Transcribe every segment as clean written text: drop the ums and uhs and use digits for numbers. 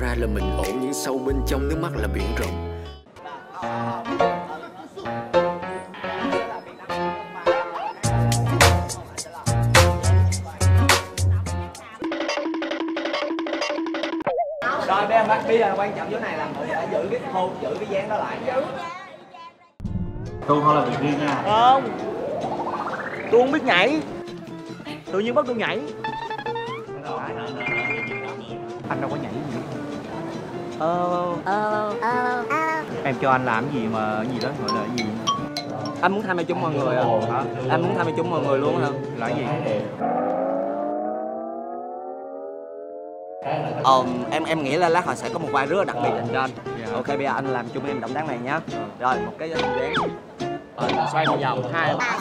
ra là mình ổn, nhưng sâu bên trong nước mắt là biển rộng. Rồi bây giờ quan trọng chỗ này là mình phải giữ cái hôn, giữ cái dáng đó lại nha. Tôi không là việc riêng nha. Không, tôi không biết nhảy, tự nhiên bắt tôi nhảy. Anh đâu có nhảy gì. Em cho anh làm gì mà gì đó gọi là gì? Anh muốn tham gia chung mọi người à? Hả? Anh muốn tham gia chung mọi người luôn hả? Là gì? Em nghĩ là lát họ sẽ có một vai rất là đặc biệt dành cho anh. Ok, bây giờ anh làm chung em động tác này nhá. Rồi, một cái dáng. Xoay một vòng, 2, 3.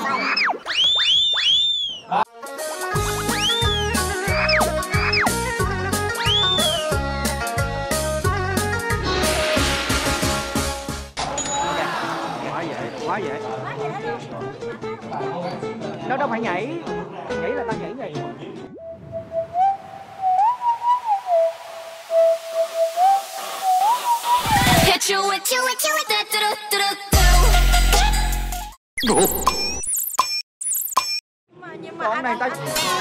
Quá vậy. Nó đâu phải nhảy. Nhảy là tao nhảy vậy. Con này tao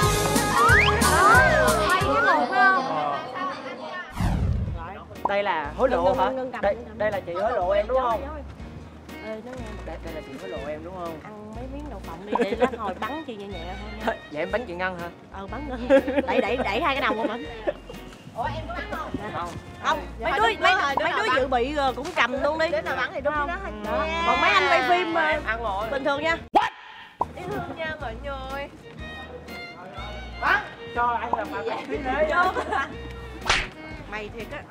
đây là hối lộ hả? Đây là chị hối lộ em đúng không? Đây là chị hối lộ em đúng không? Ăn mấy miếng đậu phộng đi để lát hồi bắn chị nhẹ nhẹ thôi. Vậy em bắn chị Ngân hả? Bắn Ngân. Đẩy hai cái đầu của mình. Ủa em có bắn không? Không. Mấy đứa dự bị cũng cầm luôn đi. Đứa nào bắn thì đúng đó. Còn mấy anh quay phim bình thường nha. Dễ thương nha mọi người. Bắn. Cho anh là mà bắn phim đấy. Mày thiệt á.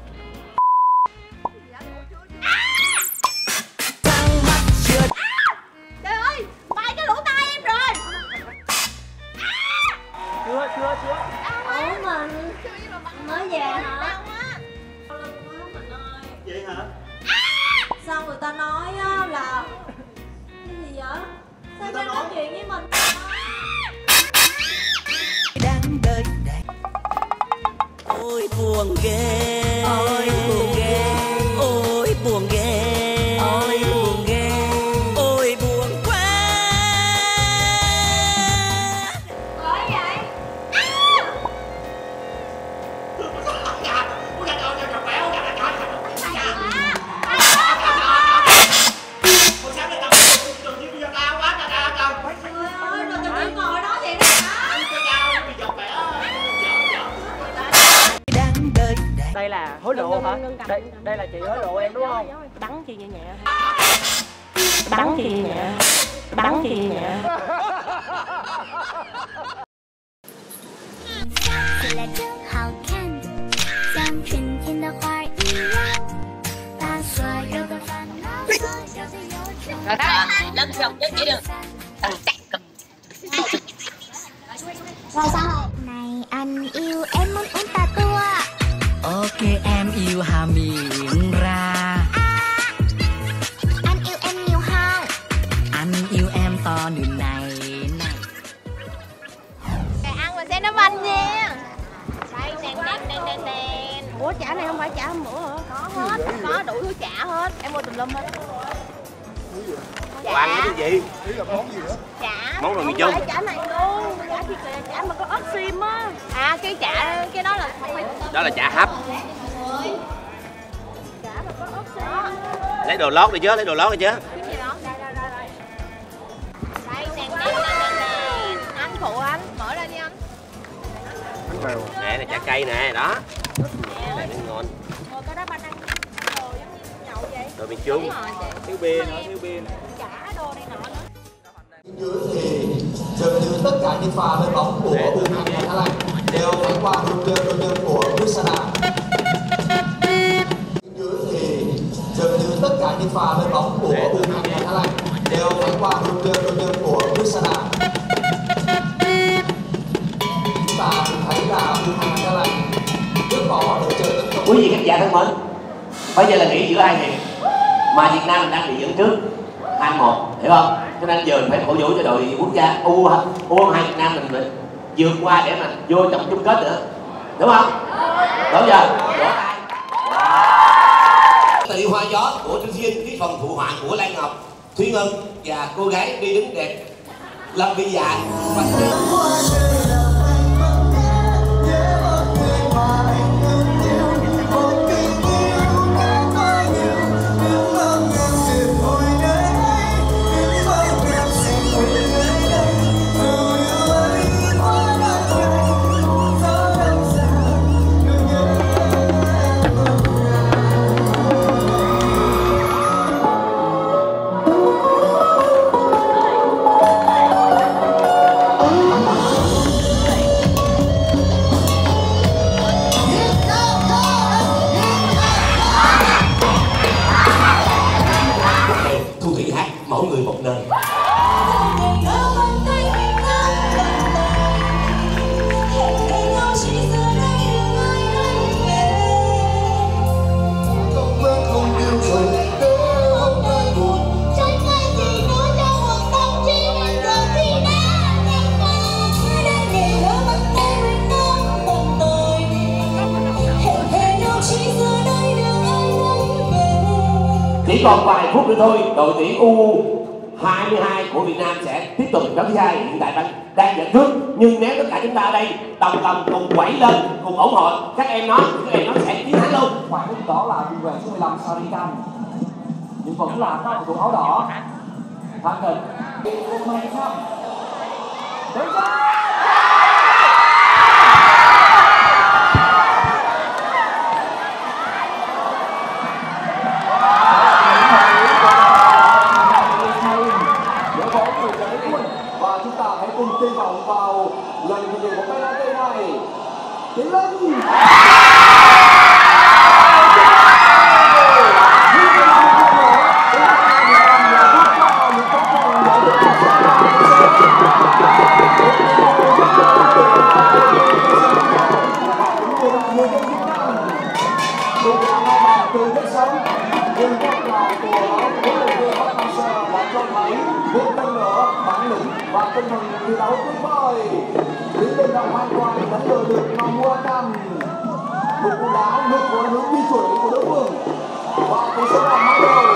Trời ơi, bay cái lỗ tai em rồi. Chưa. Ủa mình mới về hả? Vậy hả? Sao người ta nói á là cái gì vậy? Sao em nói chuyện với mình? Ôi buồn ghê, ôi buồn ghê, ôi buồn ghê, ôi buồn ghê, ôi buồn quá. Bởi vậy. Đây là hối lộ hả? Đây là chị hối lộ em đúng không? Bắn chị nhẹ nhẹ. Bắn chị nhẹ nhẹ. Bắn chị nhẹ nhẹ. Lần dòng nhất chỉ được. Rồi sao rồi? Này anh yêu em muốn uống trà tua. Ok em yêu hà miệng ra. Anh yêu em nhiều không? Anh yêu em to như này. Ăn mà xem nó banh nha. Đây đèn. Ủa chả này không phải chả hôm bữa hả? Có hết, có đủ thứ chả hết. Em mua tùm lum hết. Quán cái gì? Chả. Món đồ miền Trung. Chả này luôn. Chả thì chả mà có ớt xiêm á. Cái chả cái đó là không phải. Đó là chả hấp. Chả mà có ớt xiêm. Lấy đồ lót đi chứ, lấy đồ lót đi chứ. Cái gì đó? Đây đèn. Anh phụ anh, mở ra đi anh. Nè, chả cây nè, đó. Này nó ngon. Rồi cái đó ba ăn đồ giống như nhậu vậy. Đồ miền Trung. Thiếu bia nữa. Chả đồ này nọ nữa. Dưới thì dường như tất cả những pha lên bóng của U22 Thái Lan đều phải qua đội tuyển của Louisiana. Dưới thì dường như tất cả những pha lên bóng của U22 Thái Lan đều phải qua đội tuyển của Louisiana. Chúng ta thấy là U22 Thái Lan bước bỏ đội chơi tấn công. Quý vị khán giả thân mến, bây giờ là nghỉ giữa hai hiệp mà Việt Nam đang bị dẫn trước 2-1, hiểu không? Cho nên giờ phải cổ vũ cho đội quốc gia U22 Việt Nam mình vượt qua để mà vô trong chung kết nữa, đúng không? Đúng giờ. Tài liệu hoa gió của Trương Duyên, cái phần phụ họa của Lan Ngọc, Thúy Ngân và cô gái đi đứng đẹp Lâm Vy Dạ. Thu Thủy hát mỗi người một nơi. Chỉ còn vài phút nữa thôi, đội tuyển U22 của Việt Nam sẽ tiếp tục trận thứ hai. Hiện tại đang dẫn trước, nhưng nếu tất cả chúng ta ở đây đồng lòng cùng quẩy lên, cùng ủng hộ các em nó sẽ chiến thắng luôn. Khoảng lúc đó là trung vệ số 15 Sarikam, nhưng vẫn là các cầu thủ áo đỏ. Thắng gần. Và chúng ta hãy cùng kỳ vọng vào lần thực hiện một penalty này. Tiến lên. Từ rất sớm, nhưng các là của huấn luyện viên Park Hang-seo đã cho thấy một lần nữa bản lĩnh và tinh thần thi đấu tuyệt vời. Tiến lên đầu hoàn toàn đánh lừa được Mahmoud Nam. Một cú đá ngược với hướng di chuyển của đối phương và cú sút là mở đầu.